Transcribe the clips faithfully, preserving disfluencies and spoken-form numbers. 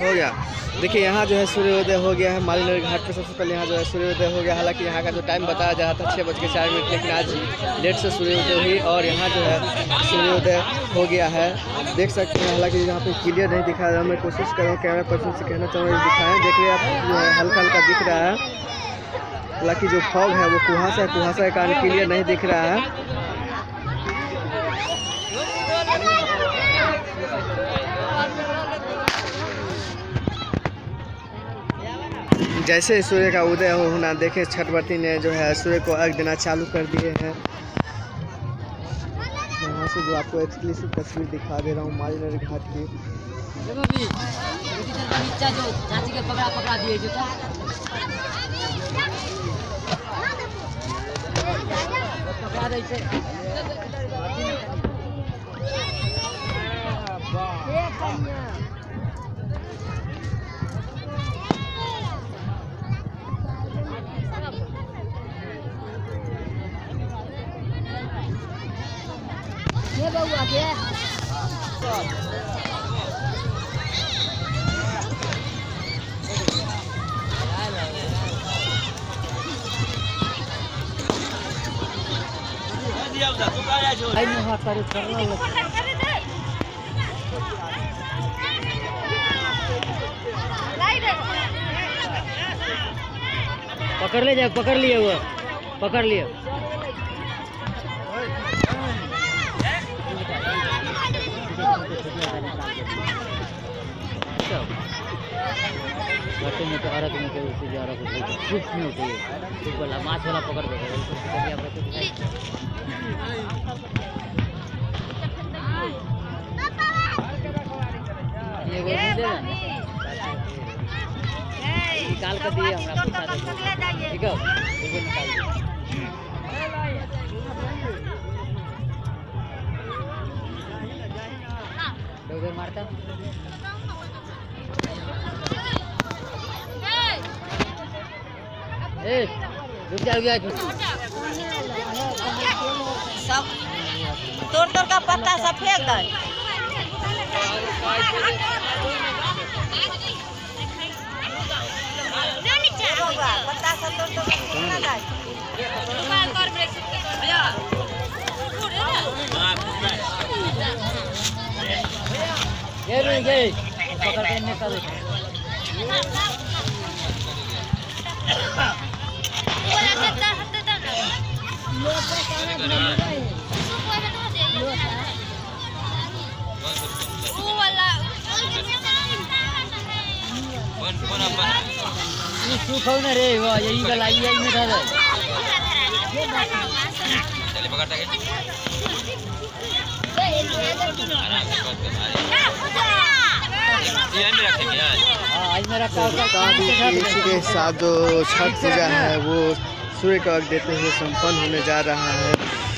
हो गया। देखिए यहाँ जो है सूर्योदय हो गया है मालीनगर घाट पे। सबसे पहले यहाँ जो है सूर्योदय हो गया। हालांकि यहाँ का जो टाइम बताया जा रहा था छः बज के चार मिनट, लेकिन आज लेट से सूर्योदय हुई और यहाँ जो है सूर्योदय हो गया है, देख सकते हैं। हालांकि यहाँ पे क्लियर नहीं दिखा रहा, मैं कोशिश कर रहा हूँ कैमरा पर्सन से कहना चाहूँगा दिखाएँ। देखिए आप जो है हल्का हल्का दिख रहा है, हालांकि जो फॉग है वो कुहासा है, कुहासा के कारण क्लियर नहीं दिख रहा है। जैसे सूर्य का उदय हो होना, देखें छठवती ने जो है सूर्य को अर्घ देना चालू कर दिए हैं। यहाँ से जो आपको एक्सक्लूसिव तस्वीर दिखा दे रहा हूँ मालीनगर घाट की। पकड़ा पकड़ा दिए जो था पकड़ा दे ये बउआ के पकड़ ले जाए, पकड़ लिए वो पकड़ लिए। घाटे में तो अर्घ में तो उसे जा रहा है, कुछ नहीं होती है, कुछ वाला माछ वाला पकड़ देगा। ये वो नहीं दे रहा निकाल कर दिए हमरा पूछा दे ठीक है, वो निकाल दिया। तो उधर मारता ए रुक जा गया सब तोड़ तोड़ का पत्ता सब फेंक दे। पत्ता सब तोड़ तोड़ के ना ये नहीं गए पकड़ के निकाल सुखौने रे वो यही गला यही में था चले पकड़ता के ये में रखे क्या हां आज में रखा होगा। इसी के साथ जो छठ पूजा है वो सूर्य को अर्घ देते हुए संपन्न होने जा रहा है।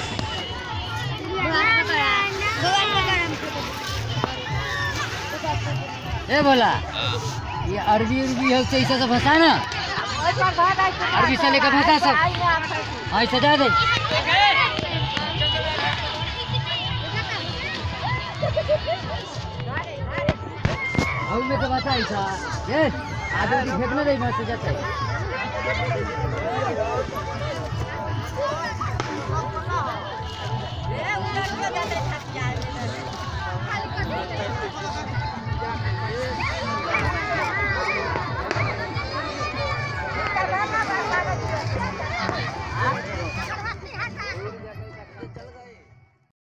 ए बोला ये अरबी उर्बी है तो ऐसा सब भाषा ना अरबी से लेकर भाषा सब हाँ सजा दे। और में तो भाषा ऐसा ये आदमी फेंकने दे मैं सजाता है।